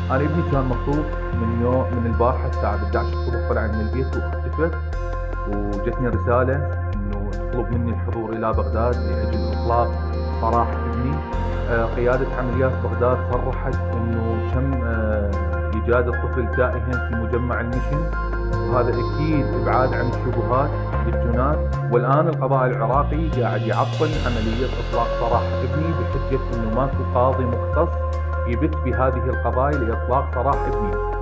انا ابني كان مخطوف من البارحه الساعه 11 الصبح، طلع من البيت واختفى. وجتني رساله انه تطلب مني الحضور الى بغداد لاجل اطلاق سراح ابني. قياده عمليات بغداد صرحت انه تم ايجاد الطفل تائها في مجمع المشن، وهذا اكيد ابعاد عن الشبهات للجنات. والان القضاء العراقي قاعد يعطل عمليه اطلاق سراح ابني بحجه انه ماكو قاضي مختص يبت بهذه القضايا لاطلاق سراح ابني.